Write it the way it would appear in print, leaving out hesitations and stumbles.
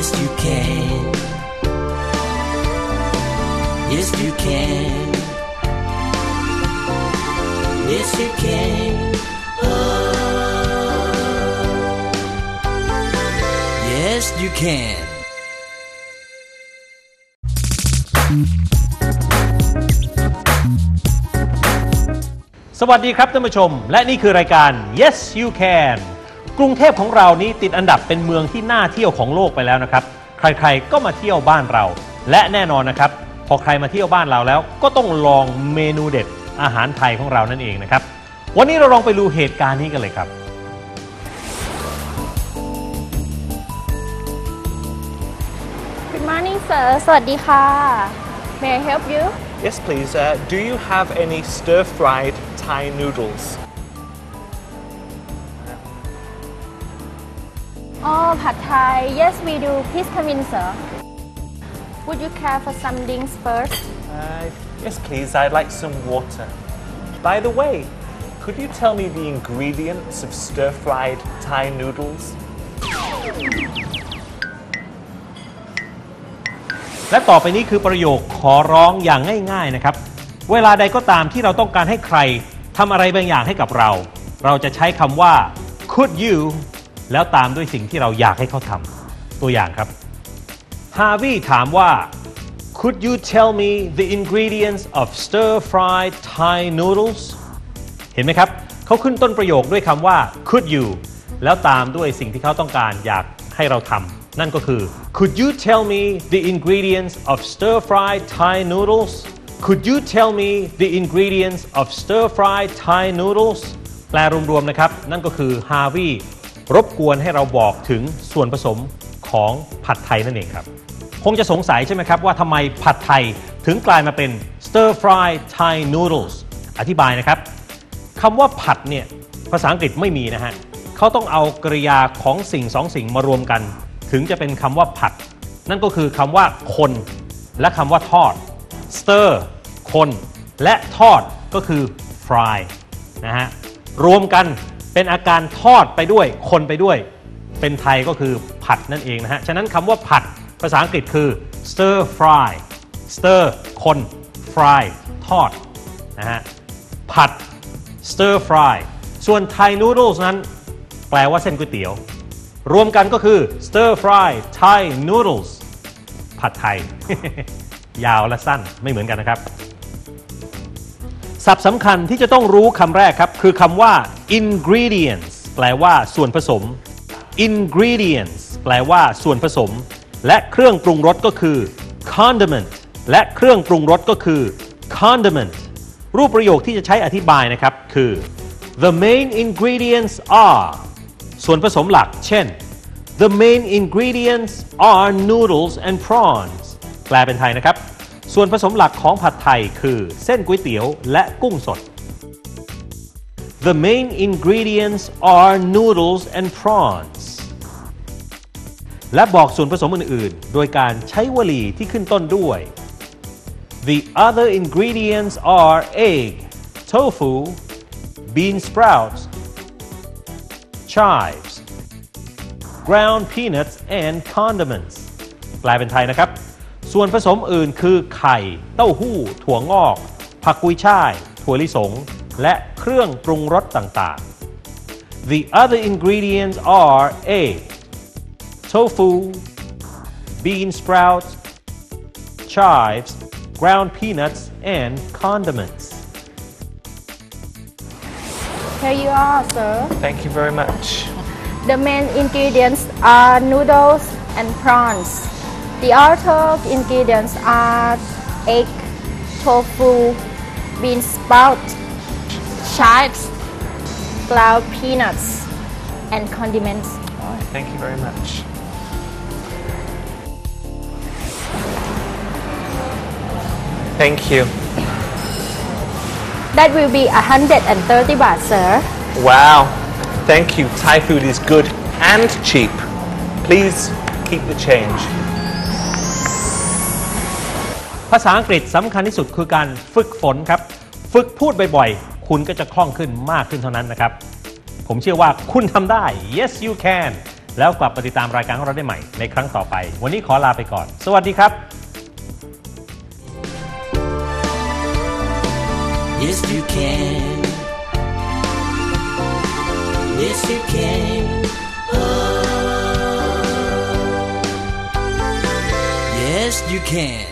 Yes you can. Yes you can. Yes you can. Oh. Yes you can. สวัสดีครับท่านผู้ชมและนี่คือรายการ Yes You Can กรุงเทพของเรานี้ติดอันดับเป็นเมืองที่น่าเที่ยวของโลกไปแล้วนะครับใครๆก็มาเที่ยวบ้านเราและแน่นอนนะครับพอใครมาเที่ยวบ้านเราแล้วก็ต้องลองเมนูเด็ดอาหารไทยของเรานั่นเองนะครับวันนี้เราลองไปดูเหตุการณ์นี้กันเลยครับ Good morning sir สวัสดีค่ะ May I help you Yes, please. Do you have any stir-fried Thai noodles? Oh Pad Thai Yes we do Please come in sir Would you care for some drinks first Yes, please. I'd like some water. By the way, could you tell me the ingredients of stir-fried Thai noodles? และต่อไปนี้คือประโยคขอร้องอย่างง่ายๆนะครับเวลาใดก็ตามที่เราต้องการให้ใครทำอะไรบางอย่างให้กับเราจะใช้คำว่า could you แล้วตามด้วยสิ่งที่เราอยากให้เขาทำตัวอย่างครับฮาวิถามว่า could you tell me the ingredients of stir-fried Thai noodles เห็นไหมครับเขาขึ้นต้นประโยคด้วยคำว่า could you แล้วตามด้วยสิ่งที่เขาต้องการอยากให้เราทำนั่นก็คือ Could you tell me the ingredients of stir-fried Thai noodles? Could you tell me the ingredients of stir-fried Thai noodles? แปลรวมๆนะครับนั่นก็คือฮาวิรบกวนให้เราบอกถึงส่วนผสมของผัดไทยนั่นเองครับคงจะสงสัยใช่ไหมครับว่าทำไมผัดไทยถึงกลายมาเป็น stir-fried Thai noodles อธิบายนะครับคำว่าผัดเนี่ยภาษาอังกฤษไม่มีนะฮะเขาต้องเอากริยาของสิ่งสองสิ่งมารวมกันถึงจะเป็นคำว่าผัดนั่นก็คือคำว่าคนและคำว่าทอด stir คนและทอดก็คือ fry นะฮะรวมกันเป็นอาการทอดไปด้วยคนไปด้วยเป็นไทยก็คือผัดนั่นเองนะฮะฉะนั้นคำว่าผัดภาษาอังกฤษคือ stir fry stir คน fry ทอดนะฮะผัด stir fry ส่วน Thai noodles นั้นแปลว่าเส้นก๋วยเตี๋ยวรวมกันก็คือ stir fry Thai noodles ผัดไทย ยาวและสั้นไม่เหมือนกันนะครับศัพท์สำคัญที่จะต้องรู้คำแรกครับคือคำว่า ingredients แปลว่าส่วนผสม ingredients แปลว่าส่วนผสมและเครื่องปรุงรสก็คือ condiment และเครื่องปรุงรสก็คือ condiment รูปประโยคที่จะใช้อธิบายนะครับคือ the main ingredients areส่วนผสมหลักเช่น the main ingredients are noodles and prawns แปลเป็นไทยนะครับส่วนผสมหลักของผัดไทยคือเส้นก๋วยเตี๋ยวและกุ้งสด the main ingredients are noodles and prawns และบอกส่วนผสมอื่นๆโดยการใช้วลีที่ขึ้นต้นด้วย the other ingredients are egg tofu bean sprouts chives ground peanuts and condiments แปลเป็นไทยนะครับส่วนผสมอื่นคือไข่เต้าหู้ถั่วงอกผักกุยช่ายถั่วลิสงและเครื่องปรุงรสต่างๆ The other ingredients are egg tofu bean sprouts chives ground peanuts and condiments Here you are sir Thank you very much. The main ingredients are noodles and prawns The other ingredients are egg tofu bean sprout chives ground peanuts and condiments All right, thank you very much. Thank you. That will be 130 baht sir Wow. Thank you. Thai food is good and cheap. Please keep the change. ภาษาอังกฤษสำคัญที่สุดคือการฝึกฝนครับฝึกพูดบ่อยๆคุณก็จะคล่องขึ้นมากขึ้นเท่านั้นนะครับผมเชื่อว่าคุณทำได้ Yes you can แล้วกลับมาติดตามรายการของเราได้ใหม่ในครั้งต่อไปวันนี้ขอลาไปก่อนสวัสดีครับ Yes, you can. Yes, you can. Oh. Yes, you can.